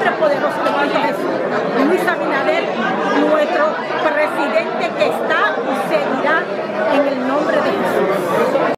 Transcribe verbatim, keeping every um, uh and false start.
nombre poderoso de Cristo Jesús. Luis Abinader, nuestro